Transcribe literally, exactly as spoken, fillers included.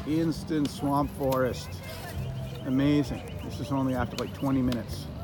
instant swamp forest. Amazing. This is only after like twenty minutes.